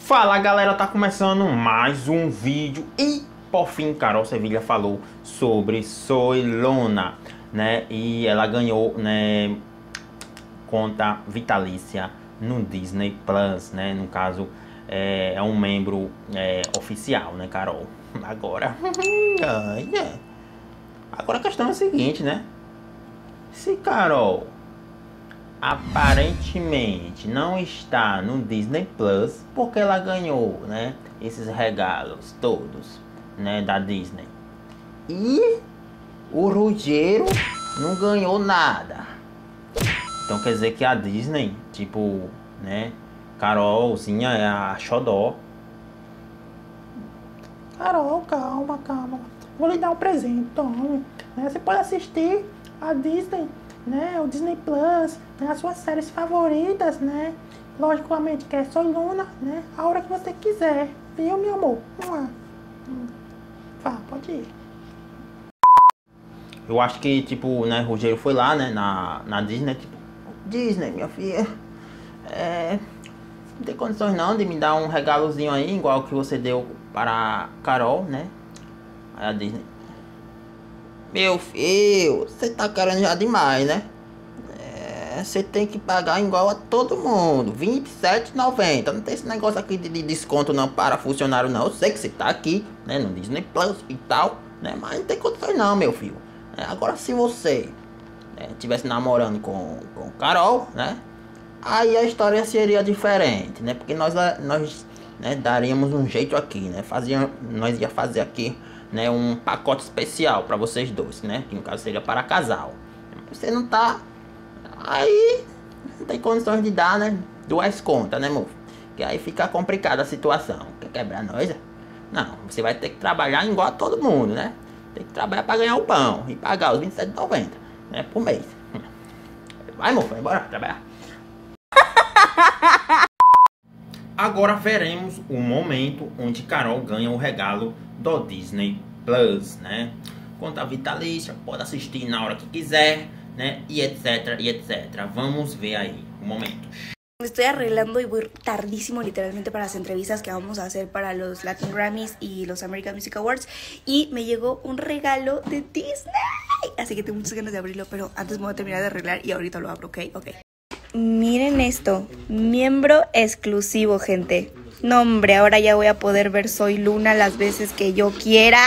Fala galera, tá começando mais um vídeo e por fim Carol Sevilha falou sobre Soy Luna, né? E ela ganhou, né, conta vitalícia no Disney Plus, né? No caso é um membro oficial, né, Carol? Agora, agora a questão é a seguinte, né? Se Carol aparentemente não está no Disney Plus porque ela ganhou, né, esses regalos todos, né, da Disney, e o Ruggiero não ganhou nada. Então quer dizer que a Disney, tipo, né, Carolzinha é a xodó. Carol, calma. Vou lhe dar um presente, tome. Você pode assistir a Disney, né? O Disney Plus, né? As suas séries favoritas, né? Logicamente que é Soy Luna, né? A hora que você quiser, viu, meu amor? Vá, pode ir. Eu acho que, tipo, né, Rogério foi lá, né, na Disney, tipo, Disney, minha filha, não tem condições não de me dar um regalozinho aí, igual que você deu para a Carol, né? Aí a Disney: meu filho, você tá querendo já demais, né? Você tem que pagar igual a todo mundo, R$27,90. Não tem esse negócio aqui de desconto não para funcionário não. Eu sei que você tá aqui, né, no Disney Plus e tal, né? Mas não tem condições não, meu filho. Agora se você tivesse namorando com Carol, né? Aí a história seria diferente, né? Porque nós né, daríamos um jeito aqui, né? Nós ia fazer aqui, né, um pacote especial para vocês dois, né? Que no caso seria para casal. Você não tá, aí não tem condições de dar, né, duas contas, né, moço? Que aí fica complicada a situação. Quer quebrar nós? Não, você vai ter que trabalhar igual a todo mundo, né? Tem que trabalhar para ganhar o pão e pagar os R$27,90, né, por mês. Vai, moço, vai embora trabalhar. Agora veremos o momento onde Carol ganha o regalo do Disney Plus, né? Conta vitalícia, pode assistir na hora que quiser, né? E etc, e etc. Vamos ver aí o momento. Me estoy arreglando y voy tardísimo literalmente para las entrevistas que vamos a hacer para los Latin Grammys y los American Music Awards. Y me llegó un regalo de Disney. Así que tengo muchas ganas de abrirlo, pero antes me voy a terminar de arreglar y ahorita lo abro, ¿ok? Miren esto, miembro exclusivo, gente. No, hombre, ahora ya voy a poder ver Soy Luna las veces que yo quiera.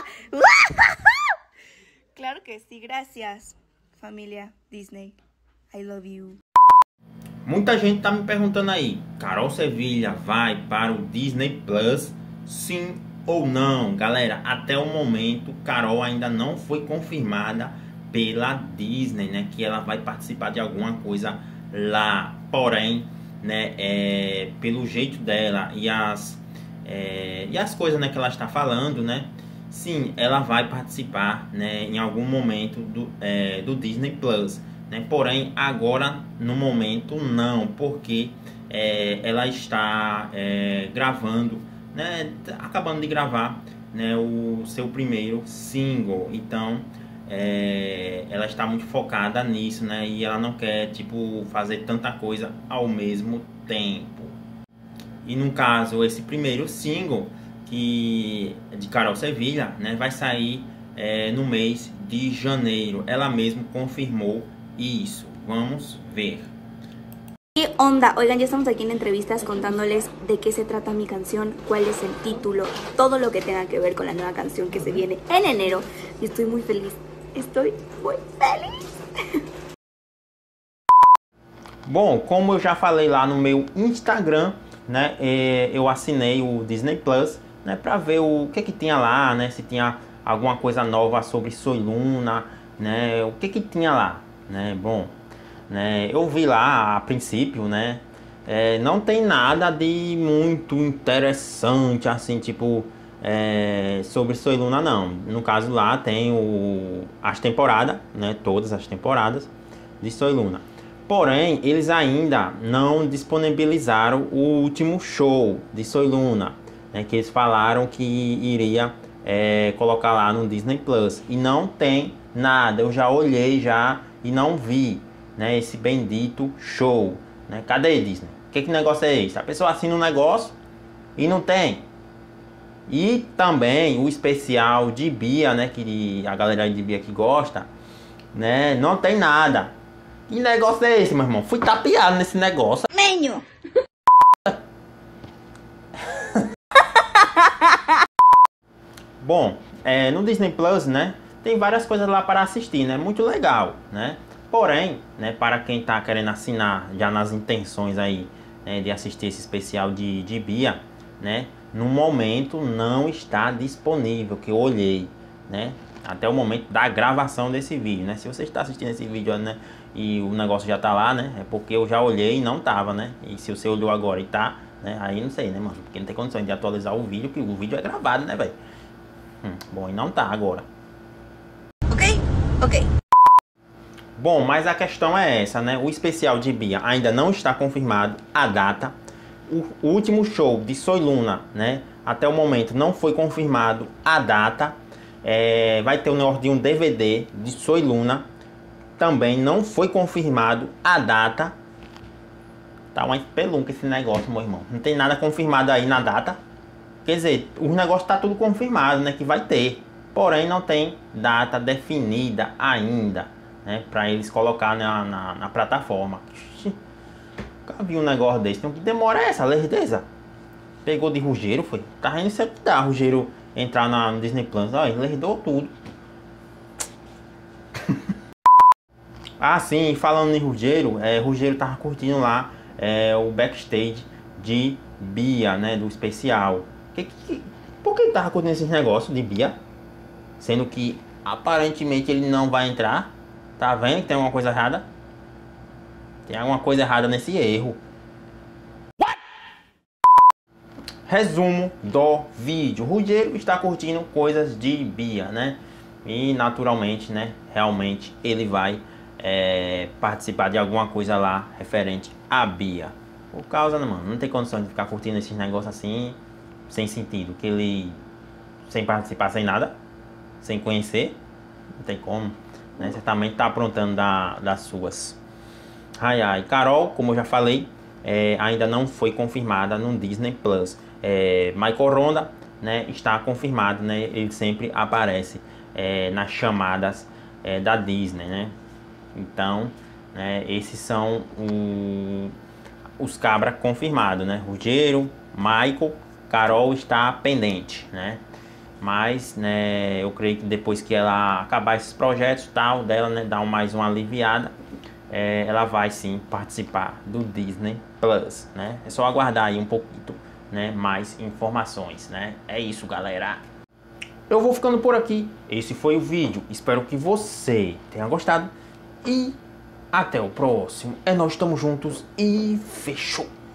Claro que sí, gracias, familia Disney. I love you. Muita gente tá me perguntando aí, Carol Sevilha vai para o Disney Plus, sim ou não? Galera, até o momento, Carol ainda não foi confirmada pela Disney, né, que ela vai participar de alguma coisa lá. Porém, né, pelo jeito dela e as coisas, né, que ela está falando, né, sim, ela vai participar, né, em algum momento do Disney Plus, né. Porém, agora no momento não, porque ela está gravando, né, acabando de gravar, né, o seu primeiro single. Então ela está muito focada nisso, né? E ela não quer, tipo, fazer tanta coisa ao mesmo tempo. E no caso, esse primeiro single de Carol Sevilha, né, vai sair no mês de janeiro. Ela mesma confirmou isso. Vamos ver. ¿Qué onda? Oigan, ya estamos aquí en entrevistas contándoles de qué se trata mi canción, cuál es el título, todo lo que tenga que ver con la nueva canción que se viene en enero. Y estoy muy feliz. Estou muito feliz. Bom, como eu já falei lá no meu Instagram, né, eu assinei o Disney Plus, né, para ver o que tinha lá, né, se tinha alguma coisa nova sobre Soy Luna, né, o que tinha lá, né. Bom, né, eu vi lá a princípio, né, não tem nada de muito interessante assim, tipo, sobre Soy Luna não. No caso lá tem as temporadas, né, todas as temporadas de Soy Luna. Porém, eles ainda não disponibilizaram o último show de Soy Luna, né, que eles falaram que iria colocar lá no Disney Plus. E não tem nada, eu já olhei já e não vi, né, esse bendito show, né? Cadê, Disney? Que negócio é esse? A pessoa assina um negócio, E não tem. E também o especial de Bia, né? Que a galera de Bia que gosta, né? Não tem nada. Que negócio é esse, meu irmão? Fui tapeado nesse negócio. Menho! Bom, no Disney Plus, né? Tem várias coisas lá para assistir, né? Muito legal, né? Porém, né? Para quem tá querendo assinar já nas intenções aí, né, de assistir esse especial de Bia, né? No momento não está disponível, que eu olhei, né? Até o momento da gravação desse vídeo, né? Se você está assistindo esse vídeo, né, e o negócio já tá lá, né? É porque eu já olhei e não tava, né? E se você olhou agora e tá, né? Aí não sei, né, mano? Porque não tem condição de atualizar o vídeo, porque o vídeo é gravado, né, velho? Bom, e não tá agora. Ok. Bom, mas a questão é essa, né? O especial de Bia ainda não está confirmado a data. O último show de Soy Luna, né? Até o momento não foi confirmado a data. Vai ter o negócio de um DVD de Soy Luna. Também não foi confirmado a data. Tá uma espelunca esse negócio, meu irmão. Não tem nada confirmado aí na data. Quer dizer, o negócio tá tudo confirmado, né? Que vai ter. Porém, não tem data definida ainda, né? Pra eles colocar na plataforma. Nunca vi um negócio desse. Tem que demora essa, lerdeza. Pegou de Rugeiro, foi. Tá indo sempre dar Rugeiro entrar no Disney Plus. Olha, lerdou tudo. Ah, sim, falando em Rugeiro, Rugeiro tava curtindo lá o backstage de Bia, né? Do especial. Por que ele tava curtindo esses negócios de Bia? Sendo que aparentemente ele não vai entrar. Tá vendo que tem alguma coisa errada? Tem alguma coisa errada nesse erro. What? Resumo do vídeo. Rugeiro está curtindo coisas de Bia, né? E naturalmente, né? Realmente ele vai participar de alguma coisa lá referente a Bia. Por causa, né, mano? Não tem condição de ficar curtindo esses negócios assim, sem sentido. Que ele, sem participar, sem nada, sem conhecer, não tem como, né? Certamente tá aprontando das suas. Ai, Carol, como eu já falei, ainda não foi confirmada no Disney Plus. Michael Ronda, né, está confirmado, né? Ele sempre aparece nas chamadas da Disney, né? Então, né, esses são os cabras confirmados, né? Rugeiro, Michael, Carol está pendente, né? Mas, né, eu creio que depois que ela acabar esses projetos tal dela, né, dar mais uma aliviada, ela vai sim participar do Disney Plus, né? É só aguardar aí um pouquinho, né, mais informações, né? É isso, galera. Eu vou ficando por aqui. Esse foi o vídeo. Espero que você tenha gostado. E até o próximo. Nós estamos juntos e fechou.